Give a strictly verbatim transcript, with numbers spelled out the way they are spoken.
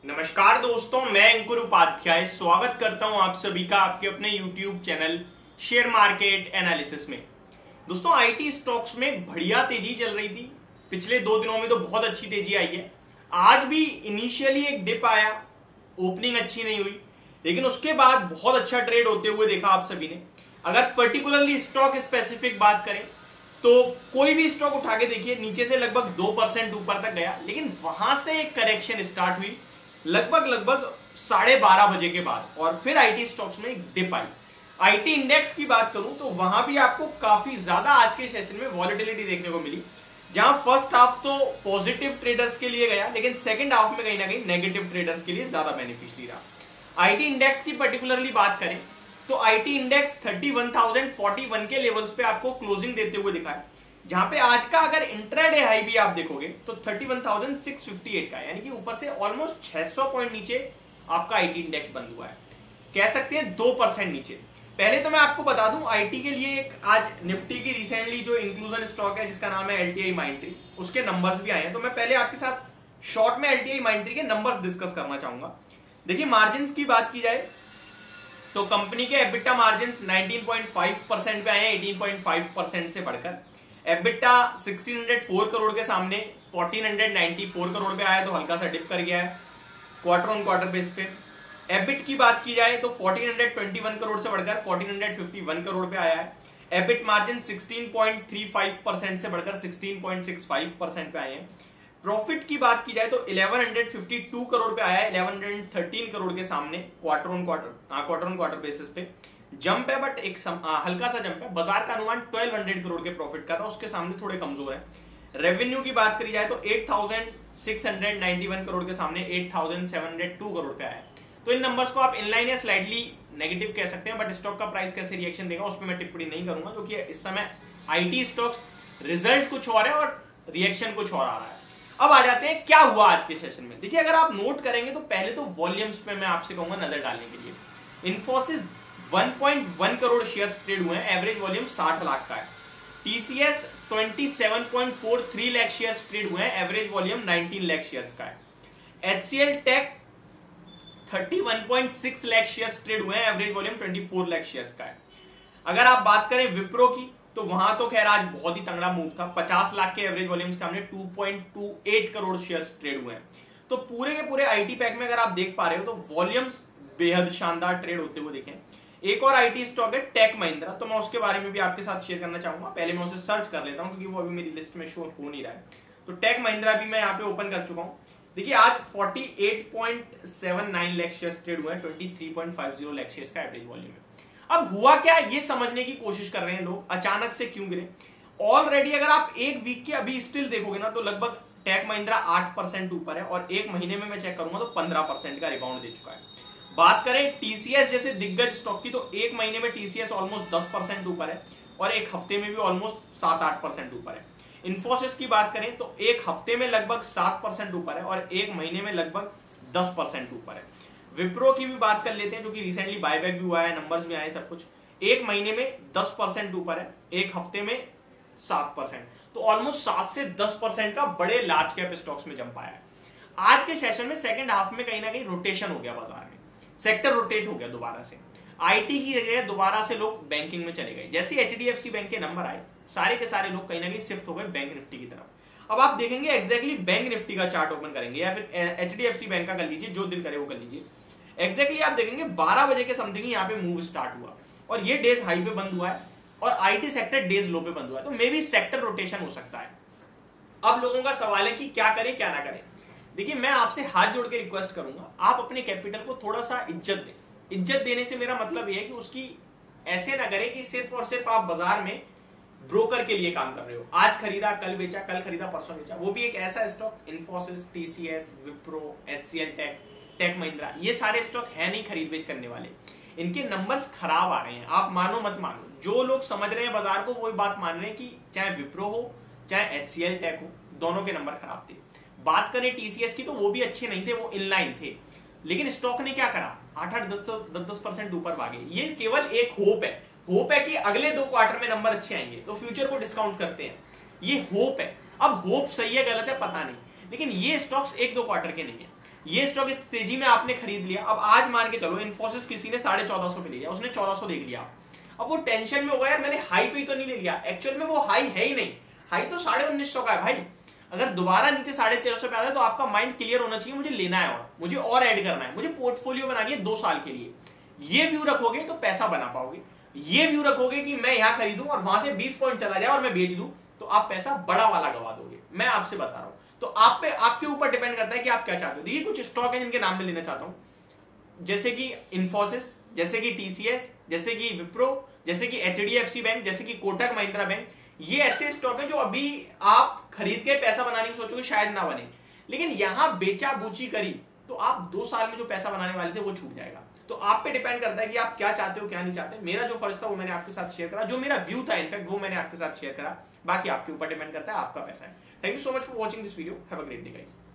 नमस्कार दोस्तों, मैं अंकुर उपाध्याय स्वागत करता हूं आप सभी का आपके अपने YouTube channel share market analysis में। दोस्तों, आईटी स्टॉक्स में बढ़िया तेजी चल रही थी। पिछले दो दिनों में तो बहुत अच्छी तेजी आई है। आज भी इनिशियली एक डिप आया, ओपनिंग अच्छी नहीं हुई, लेकिन उसके बाद बहुत अच्छा ट्रेड होते हुए देखा आप सभी ने। अगर पर्टिकुलरली स्टॉक स्पेसिफिक बात करें तो कोई भी स्टॉक उठा के देखिए, नीचे से लगभग दो परसेंट ऊपर तक गया, लेकिन वहां से एक करेक्शन स्टार्ट हुई लगभग लगभग साढ़े बारह बजे के बाद, और फिर आईटी स्टॉक्स में एक डिप आई। आईटी इंडेक्स की बात करूं तो वहां भी आपको काफी ज्यादा आज के सेशन में वॉलेटिलिटी देखने को मिली, जहां फर्स्ट हाफ तो पॉजिटिव ट्रेडर्स के लिए गया, लेकिन सेकंड हाफ में कहीं ना कहीं नेगेटिव ट्रेडर्स के लिए ज्यादा बेनिफिशियरी रहा। आईटी इंडेक्स की पर्टिकुलरली बात करें तो IT index thirty one thousand forty one के लेवल्स पे आपको क्लोजिंग देते हुए दिखा है, जहां पे आज का अगर इंट्राडे हाई भी आप देखोगे तो thirty one thousand six fifty eight का, यानी कि ऊपर से ऑलमोस्ट छह सौ पॉइंट नीचे आपका आईटी इंडेक्स बंद हुआ है। कह सकते हैं दो परसेंट नीचे। पहले तो मैं आपको बता दूं, आईटी के लिए एक आज निफ्टी की रिसेंटली जो इंक्लूजन स्टॉक है जिसका नाम है एलटीआई माइंट्री, उसके नंबर्स भी आए हैं। तो मैं पहले आपके साथ शॉर्ट में एलटीआई माइंट्री के नंबर्स डिस्कस करना चाहूंगा। देखिए, मार्जिन की बात की जाए तो कंपनी के EBITDA margin nineteen point five percent पे आए हैं, एटीन पॉइंट फाइव परसेंट से बढ़कर। EBITDA sixteen hundred four crore के सामने fourteen hundred ninety four crore पे आया, तो हल्का सा डिप कर गया है क्वार्टर ऑन क्वार्टर बेस पे। एबिट की बात की जाए तो fourteen hundred twenty one crore से बढ़कर fourteen hundred fifty one crore पे आया है। EBIT margin sixteen point three five percent से बढ़कर sixteen point six five percent पे आए हैं। प्रॉफिट की बात की जाए तो इलेवन फिफ्टी टू करोड़ पे आया है, इलेवन थर्टीन करोड़ के सामने quarter on quarter quarter on quarter basis पे जंप है, बट एक सम, आ, हल्का सा जंप है। बाजार का अनुमान ट्वेल्व हंड्रेड करोड़ के प्रॉफिट का था, उसके सामने थोड़े कमजोर है। रेवेन्यू की बात करी जाए तो eight thousand six hundred ninety one crore के सामने eight thousand seven hundred two crore पे आया है। तो इन नंबर्स को आप इनलाइन या स्लाइडली नेगेटिव कह सकते हैं, बट स्टॉक का प्राइस कैसे रिएक्शन देगा उस पर मैं टिप्पणी नहीं करूंगा, क्योंकि इस समय आईटी स्टॉक्स रिजल्ट कुछ और है और रिएक्शन कुछ और आ रहा है। अब आ जाते हैं क्या हुआ आज के सेशन में। देखिए, अगर आप नोट करेंगे तो पहले तो वॉल्यूम्स पे मैं आपसे कहूंगा नजर डालने के लिए। Infosys one point one crore shares trade हुए हैं, एवरेज वॉल्यूम साठ लाख का है। टीसीएस सत्ताईस point four three lakh shares trade हुए हैं, average volume nineteen lakh shares का है। HCL Tech thirty one point six lakh shares trade हुए हैं, average volume twenty four lakh shares का है। अगर आप बात करें विप्रो की तो वहां तो खैर आज बहुत ही तगड़ा मूव था, पचास लाख के एवरेज वॉल्यूम के सामने two point two eight crore shares trade हुए हैं। तो पूरे के पूरे आईटी पैक में अगर आप देख पा रहे हो तो वॉल्यूम्स बेहद शानदार ट्रेड होते हुए देखें। एक और आईटी स्टॉक है टेक महिंद्रा, तो मैं उसके बारे में भी आपके साथ शेयर करना चाहूंगा। पहले मैं उसे सर्च कर लेता हूं क्योंकि वो अभी मेरी लिस्ट में शो हो नहीं रहा है। तो टेक महिंद्रा भी मैं यहाँ पे ओपन कर चुका हूं। देखिए, आज forty eight point seven nine lakh shares trade हुए हैं, twenty three point five zero lakh shares का एवरेज वॉल्यूम है। अब हुआ क्या, ये समझने की कोशिश कर रहे हैं लोग, अचानक से क्यों गिरे। ऑलरेडी अगर आप एक वीक के अभी स्टिल देखोगे ना तो लगभग टेक महिंद्रा आठ परसेंट ऊपर है, और एक महीने में मैं चेक करूंगा तो पंद्रह परसेंट का रिबाउंड दे चुका है। बात करें टीसीएस जैसे दिग्गज स्टॉक की तो एक महीने में टीसीएस ऑलमोस्ट दस परसेंट ऊपर है, और एक हफ्ते में भी ऑलमोस्ट सात आठ परसेंट ऊपर है। इन्फोसिस की बात करें तो एक हफ्ते में लगभग सात परसेंट ऊपर है, और एक महीने में लगभग दस परसेंट ऊपर है। विप्रो की भी बात कर लेते हैं, जो कि रिसेंटली बायबैक भी हुआ है, नंबर्स भी आए सब कुछ। एक महीने में दस परसेंट ऊपर है, एक हफ्ते में सात परसेंट, तो ऑलमोस्ट सात से दस परसेंट का बड़े लार्ज कैप स्टॉक्स में जंप आया है। आज के सेशन में सेकंड हाफ में कहीं ना कहीं रोटेशन हो गया, बाजार में सेक्टर रोटेट हो गया दोबारा से। आईटी की जगह दोबारा से लोग बैंकिंग में चले गए। जैसे एचडीएफसी बैंक के नंबर आए, सारे के सारे लोग कहीं ना कहीं शिफ्ट हो गए बैंक निफ्टी की तरफ। अब आप देखेंगे एग्जैक्टली बैंक निफ्टी का चार्ट ओपन करेंगे या फिर एचडीएफसी बैंक का कर लीजिए, जो दिल करे वो कर लीजिए। एग्जैक्टली आप देखेंगे बारह बजे के समथिंग यहाँ पे मूव स्टार्ट हुआ, और ये डेज हाई पे बंद हुआ है, और आईटी सेक्टर डेज लो पे बंद हुआ है। तो मे बी सेक्टर रोटेशन हो सकता है। अब लोगों का सवाल है कि क्या करें क्या ना करें। देखिए, मैं आपसे हाथ जोड़ के रिक्वेस्ट करूंगा, आप अपने कैपिटल को थोड़ा सा इज्जत दें। इज्जत देने से मेरा मतलब यह है कि उसकी ऐसे ना करें कि सिर्फ और सिर्फ आप बाजार में ब्रोकर के लिए काम कर रहे हो। आज खरीदा कल बेचा, कल खरीदा परसों बेचा। वो भी एक ऐसा stock, Infosys, TCS, Wipro, HCL tech, tech Mahindra, ये सारे स्टॉक है नहीं खरीद बेच करने वाले। इनके नंबर्स खराब आ रहे हैं, आप मानो मत मानो। जो लोग समझ रहे हैं बाजार को वही बात मान रहे हैं कि चाहे विप्रो हो चाहे एचसीएल टेक हो, दोनों के नंबर खराब थे। बात करें टीसीएस की तो वो भी अच्छे नहीं थे, वो इनलाइन थे, लेकिन स्टॉक ने क्या करा, आठ आठ दस दस परसेंट ऊपर भागे। ये केवल एक होप है, होप है कि अगले दो क्वार्टर में नंबर अच्छे आएंगे, तो फ्यूचर को डिस्काउंट करते हैं, ये होप है। अब होप सही है गलत है पता नहीं, लेकिन ये स्टॉक्स एक दो क्वार्टर के नहीं है। ये स्टॉक इस तेजी में आपने खरीद लिया, अब आज मान के चलो इन्फोसिस किसी ने साढ़े चौदह सौ पे ले लिया, उसने चौदह सौ देख लिया, अब वो टेंशन में होगा यार मैंने हाई पे तो नहीं ले लिया, एक्चुअल में वो हाई है ही नहीं, हाई तो साढ़े उन्नीस सौ का है भाई। अगर दोबारा नीचे साढ़े तेरह सौ पे आता है तो आपका माइंड क्लियर होना चाहिए, मुझे लेना है और मुझे और ऐड करना है, मुझे पोर्टफोलियो बनानी है दो साल के लिए। ये व्यू रखोगे तो पैसा बना पाओगे। ये व्यू रखोगे कि मैं यहां खरीदूं और वहां से बीस पॉइंट चला जाए और मैं बेच दूं, तो आप पैसा बड़ा वाला गवा दोगे, मैं आपसे बता रहा हूं। तो आप पे आपके ऊपर डिपेंड करता है कि आप क्या चाहते हो। देखिए कुछ स्टॉक है जिनके नाम में लेना चाहता हूं, जैसे कि इन्फोसिस, जैसे कि टीसीएस, जैसे कि विप्रो, जैसे कि एचडीएफसी बैंक, जैसे कि कोटक महिंद्रा बैंक। ये ऐसे स्टॉक है जो अभी आप खरीद के पैसा बनाने की सोचोगे शायद ना बने, लेकिन यहां बेचा बूची करी तो आप दो साल में जो पैसा बनाने वाले थे वो छूट जाएगा। तो आप पे डिपेंड करता है कि आप क्या चाहते हो क्या नहीं चाहते। मेरा जो फर्ज था वो मैंने आपके साथ शेयर करा, जो मेरा व्यू था इनफैक्ट वो मैंने आपके साथ शेयर करा, बाकी आपके ऊपर डिपेंड करता है, आपका पैसा है। Thank you so much for watching this video, have a great day guys.